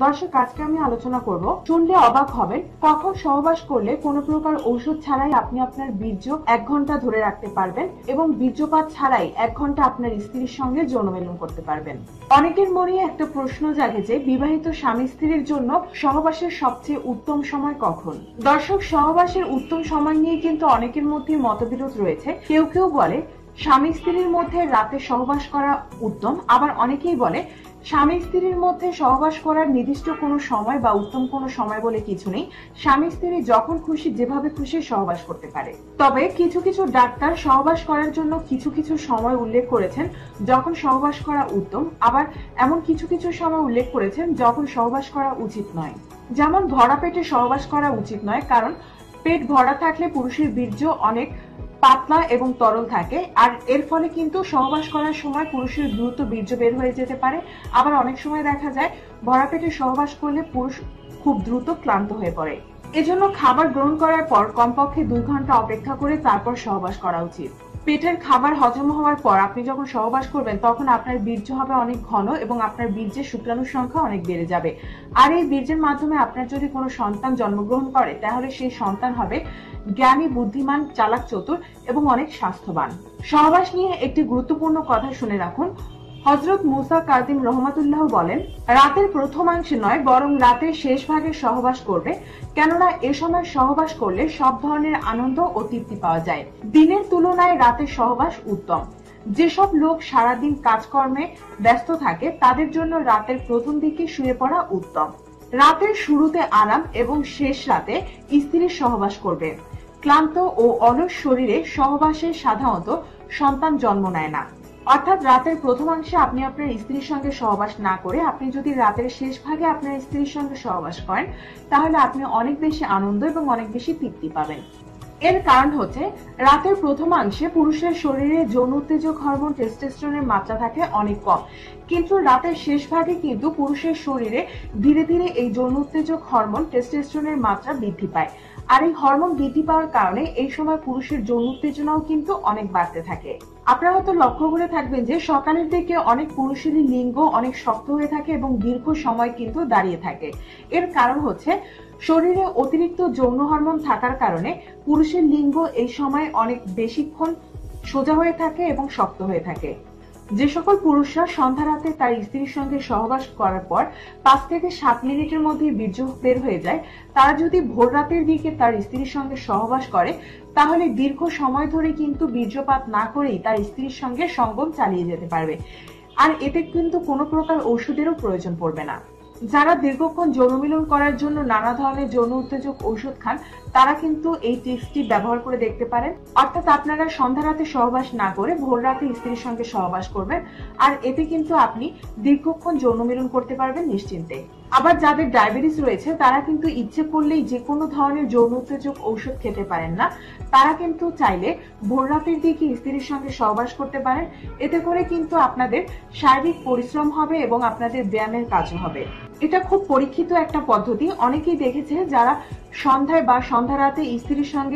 দর্শক, আজকে আমি আলোচনা করব, শুনলে অবাক হবেন, কখন সহবাস করলে কোনো প্রকার ঔষধ ছাড়াই আপনি আপনার বীর্য 1 ঘন্টা ধরে রাখতে পারবেন এবং বীর্যপাত ছাড়াই 1 ঘন্টা আপনার স্ত্রীর সঙ্গে যৌনমিলন করতে পারবেন। অনেকের মনে একটা প্রশ্ন জাগে যে বিবাহিত স্বামী স্ত্রীর জন্য সহবাসের সবচেয়ে উত্তম সময় কখন। দর্শক, সহবাসের উত্তম সময় নিয়ে কিন্তু অনেকের মধ্যে মতবিরোধ রয়েছে। কেউ কেউ বলে স্বামী স্ত্রীর মধ্যে রাতে সহবাস করা উত্তম, আবার অনেকেই বলে স্বামী স্ত্রীর মধ্যে সহবাস করার নির্দিষ্ট কোনো সময় বা উত্তম কোনো সময় বলে কিছু নেই। স্বামী স্ত্রী যখন খুশি যেভাবে খুশি সহবাস করতে পারে। তবে কিছু কিছু ডাক্তার সহবাস করার জন্য কিছু কিছু সময় উল্লেখ করেছেন যখন সহবাস করা উত্তম, আবার এমন কিছু কিছু সময় উল্লেখ করেছেন যখন সহবাস করা উচিত নয়। যেমন ভরা পেটে সহবাস করা উচিত নয়, কারণ পেট ভরা থাকলে পুরুষের বীর্য অনেক পাতলা এবং তরল থাকে, আর এর ফলে কিন্তু সহবাস করার সময় পুরুষের দ্রুত বীর্য বের হয়ে যেতে পারে। আবার অনেক সময় দেখা যায় ভরা পেটে সহবাস করলে পুরুষ খুব দ্রুত ক্লান্ত হয়ে পড়ে। এজন্য খাবার গ্রহণ করার পর কমপক্ষে 2 ঘন্টা অপেক্ষা করে তারপর সহবাস করা উচিত। পেটের খাবার হজম হওয়ার পর আপনি যখন সহবাস করবেন তখন আপনার বীর্য হবে অনেক ঘন এবং আপনার বীর্যের শুক্রাণুর সংখ্যা অনেক বেড়ে যাবে। আর এই বীর্যের মাধ্যমে আপনার যদি কোনো সন্তান জন্মগ্রহণ করে তাহলে সেই সন্তান হবে জ্ঞানী, বুদ্ধিমান, চালাক, চতুর এবং অনেক স্বাস্থ্যবান। সহবাস নিয়ে একটি গুরুত্বপূর্ণ কথা শুনে রাখুন। হযরত মুসা কাযিম রহমাতুল্লাহ বলেন, রাতের প্রথমাংশে নয় বরং রাতের শেষ ভাগে সহবাস করবে, কেননা এ সময় সহবাস করলে সব ধরনের আনন্দ ও তৃপ্তি পাওয়া যায়। দিনের তুলনায় রাতের সহবাস উত্তম। যেসব লোক সারাদিন কাজকর্মে ব্যস্ত থাকে তাদের জন্য রাতের প্রথম দিকে শুয়ে পড়া উত্তম। রাতের শুরুতে আরাম এবং শেষ রাতে স্ত্রীর সহবাস করবে। ক্লান্ত ও অলস শরীরে সহবাসে সাধারণত সন্তান জন্ম নেয় না। অর্থাৎ রাতের প্রথমাংশে আপনি আপনার স্ত্রীর সঙ্গে সহবাস না করে আপনি যদি রাতের শেষ ভাগে আপনার স্ত্রীর সঙ্গে সহবাস করেন তাহলে আপনি অনেক বেশি আনন্দ এবং অনেক বেশি তৃপ্তি পাবেন। এর কারণ হচ্ছে রাতের প্রথমাংশে পুরুষের শরীরে যৌন উত্তেজক হরমোন টেস্টোস্টেরনের মাত্রা থাকে অনেক কম, কিন্তু রাতের শেষ ভাগে কিন্তু পুরুষের শরীরে ধীরে ধীরে এই যৌন উত্তেজক হরমোন টেস্টোস্টেরনের মাত্রা বৃদ্ধি পায়। আর এই হরমোন বৃদ্ধি পাওয়ার কারণে এই সময় পুরুষের যৌন উত্তেজনাও কিন্তু অনেক বাড়তে থাকে। আপনারা হয়তো লক্ষ্য করে থাকবেন যে সকালের দিকে অনেক পুরুষেরই লিঙ্গ অনেক শক্ত হয়ে থাকে এবং দীর্ঘ সময় কিন্তু দাঁড়িয়ে থাকে। এর কারণ হচ্ছে শরীরে অতিরিক্ত যৌন হরমোন থাকার কারণে পুরুষের লিঙ্গ এই সময় অনেক বেশিক্ষণ সোজা হয়ে থাকে এবং শক্ত হয়ে থাকে। যে সকল পুরুষরা সন্ধ্যা রাতে তার স্ত্রীর সঙ্গে সহবাস করার পর 5 থেকে 7 মিনিটের মধ্যে বীর্য বের হয়ে যায়, তারা যদি ভোর রাতের দিকে তার স্ত্রীর সঙ্গে সহবাস করে তাহলে দীর্ঘ সময় ধরে কিন্তু বীর্যপাত না করেই তার স্ত্রীর সঙ্গে সঙ্গম চালিয়ে যেতে পারবে। আর এতে কিন্তু কোনো প্রকার ঔষধেরও প্রয়োজন পড়বে না। যারা দীর্ঘক্ষণ যৌনমিলন করার জন্য নানা ধরনের যৌন উত্তেজক ঔষধ খান তারা কিন্তু এই টিপসটি ব্যবহার করে দেখতে পারেন। অর্থাৎ আপনারা সন্ধ্যা রাতে সহবাস না করে ভোর রাতে স্ত্রীর সঙ্গে সহবাস করবেন, আর এতে কিন্তু আপনি দীর্ঘক্ষণ যৌনমিলন করতে পারবেন নিশ্চিন্তে। আবার যাদের ডায়াবেটিস রয়েছে তারা কিন্তু ইচ্ছে করলেই যে কোনো ধরনের যৌন উত্তেজক ঔষধ খেতে পারেন না, তারা কিন্তু চাইলে ভোর রাতের দিকে স্ত্রীর সঙ্গে সহবাস করতে পারেন। এতে করে কিন্তু আপনাদের শারীরিক পরিশ্রম হবে এবং আপনাদের ব্যায়ামের কাজও হবে। এটা খুব পরীক্ষিত একটা পদ্ধতি। অনেকেই দেখেছে যারা সন্ধ্যায় বা সন্ধ্যা রাতে স্ত্রীর সঙ্গে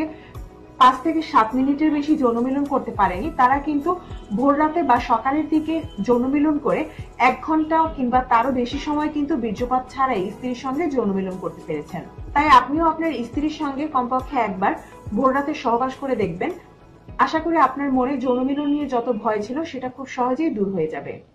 5 থেকে 7 মিনিটের বেশি যৌনমিলন করতে পারেনি, তারা কিন্তু ভোর রাতে বা সকালের দিকে যৌনমিলন করে 1 ঘন্টা কিংবা তারও বেশি সময় কিন্তু বীর্যপাত ছাড়াই স্ত্রীর সঙ্গে যৌনমিলন করতে পেরেছেন। তাই আপনিও আপনার স্ত্রীর সঙ্গে কমপক্ষে একবার ভোর রাতে সহবাস করে দেখবেন। আশা করি আপনার মনে যৌনমিলন নিয়ে যত ভয় ছিল সেটা খুব সহজেই দূর হয়ে যাবে।